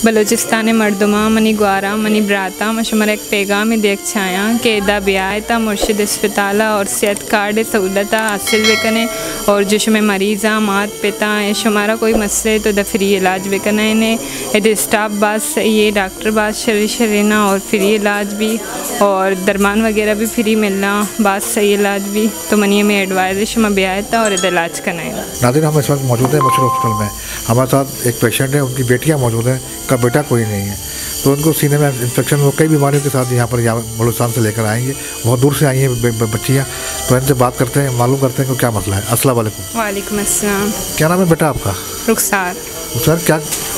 बलूचिस्तान मरदुमा मनी ग्वारा मनी ब्राता मशमर एक पैगाम देख छाया कि दा ब्यायता मुर्शिद अस्पताला और सेहत कार्ड सहूलता हासिल बेकने और जो शुमे मरीज़ा मात पिता है शुमारा कोई मसले तो द फ्री इलाज बेकना इन्हें यदि स्टाफ बास ये डॉक्टर बास शरीना और फ्री इलाज भी और दरमान वगैरह भी फ्री मिलना बात सही इलाज भी तो मनी में एडवाइज शुमा ब्यायता और इलाज करना है। नादिर हम इस वक्त मौजूद हैं मुर्शिद हॉस्पिटल में। हमारे साथ एक पेशेंट है, उनकी बेटियां मौजूद हैं, का बेटा कोई नहीं है, तो उनको सीने में इन्फेक्शन वो कई बीमारियों के साथ यहाँ बलूचिस्तान से लेकर आएंगे। बहुत दूर से आई हैं बच्चियाँ, तो इनसे बात करते हैं, मालूम करते हैं कि क्या मसला है। अस्सलाम वालेकुम। वालेकुम अस्सलाम। क्या नाम है बेटा आपका? रुखसार। सर क्या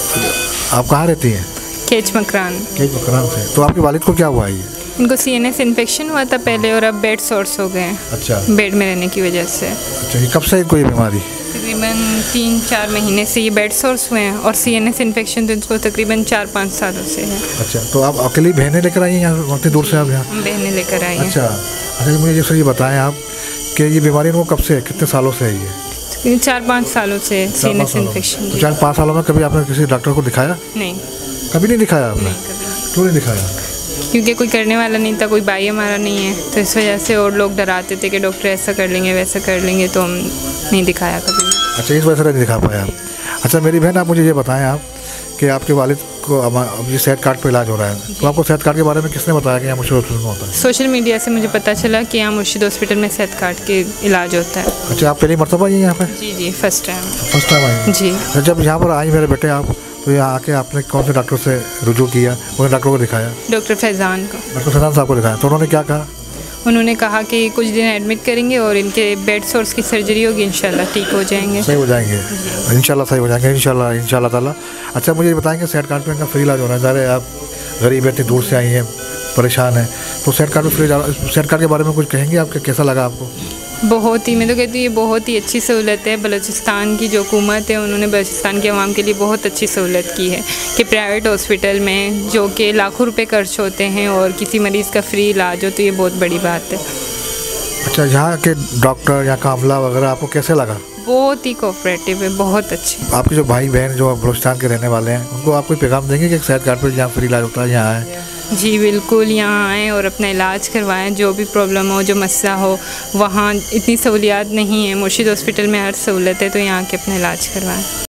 आप कहाँ रहती हैं? केच मकरान। केच मकरान से। तो आपके वालिद को क्या हुआ है? इनको सीएनएस इन्फेक्शन हुआ था पहले और अब बेड सोर्स हो गए। अच्छा। बेड में रहने की वजह से। अच्छा, ये कब से कोई बीमारी? तकरीबन 3-4 महीने से ये बेड सोर्स हुए हैं और सीएनएस इन्फेक्शन तो इनको तकरीबन 4-5 सालों से है। अच्छा, तो आप अकेली बहनें लेकर आई हैं यहाँ, इतनी दूर से आप यहाँ? बहनें लेकर आई हैं। अच्छा, मुझे जैसे ये बताएं आप कि ये बीमारी इनको कब से है, कितने सालों से है ये? 4-5 सालों से सीएनएस इन्फेक्शन। तो 4-5 सालों में कभी आपने किसी डॉक्टर को दिखाया? नहीं, कभी नहीं दिखाया आपने? क्यों नहीं दिखाया? क्योंकि कोई करने वाला नहीं था, कोई भाई हमारा नहीं है, तो इस वजह से और लोग डराते थे कि डॉक्टर ऐसा कर लेंगे वैसा कर लेंगे, तो हम नहीं दिखाया कभी। अच्छा, इस वजह से नहीं दिखा पाया आप। अच्छा मेरी बहन, आप मुझे ये बताएं आप कि आपके वालिद को अब ये सेहत कार्ड पे इलाज हो रहा है, तो आपको सेहत कार्ड के बारे में किसने बताया कि यहाँ मुर्शिद हॉस्पिटल में होता है? सोशल मीडिया से मुझे पता चला कि यहाँ मुर्शिद हॉस्पिटल में सेहत कार्ड के इलाज होता है। अच्छा, आप पहली मरतबा आई यहाँ पे? जी, फर्स्ट टाइम। फर्स्ट टाइम आई जी। जब यहाँ पर आई मेरे बेटे आप, तो यहाँ आके आपने कौन से डॉक्टर से रुजू किया, उन्हें डॉक्टर को दिखाया? डॉक्टर फैज़ान को। डॉक्टर फैज़ान साहब को दिखाया, तो उन्होंने क्या कहा? उन्होंने कहा कि कुछ दिन एडमिट करेंगे और इनके बेड सोर्स की सर्जरी होगी, इंशाल्लाह ठीक हो जाएंगे। सही हो जाएंगे इंशाल्लाह, सही हो जाएंगे इंशाल्लाह ताला। अच्छा मुझे ये बताएंगे, सेहत कार्ड पे इनका फ्री इलाज होना है, ज़ाहिर है आप गरीब इतनी दूर से आई हैं, परेशान हैं, तो सेहत कार्ड पे फ्री सेहत कार्ड के बारे में कुछ कहेंगे आपके, कैसा लगा आपको? बहुत ही, मैं तो कहती हूँ ये बहुत ही अच्छी सहूलत है। बलूचिस्तान की जो हुकूमत है उन्होंने बलूचिस्तान के अवाम के लिए बहुत अच्छी सहूलत की है कि प्राइवेट हॉस्पिटल में जो कि लाखों रुपए खर्च होते हैं और किसी मरीज़ का फ्री इलाज हो, तो ये बहुत बड़ी बात है। अच्छा, यहाँ के डॉक्टर, यहाँ का अमला वगैरह आपको कैसे लगा? बहुत ही कोऑपरेटिव है, बहुत अच्छे। आपके जो भाई बहन जो बलूचिस्तान के रहने वाले हैं, उनको आप कोई पैगाम देंगे कि सेहत कार्ड पर यहाँ फ्री इलाज होता है, यहाँ आए? जी बिल्कुल, यहाँ आएँ और अपना इलाज करवाएं, जो भी प्रॉब्लम हो, जो मसला हो। वहाँ इतनी सहूलियात नहीं है, मुर्शिद हॉस्पिटल में हर सहूलत है, तो यहाँ के अपना इलाज करवाएं।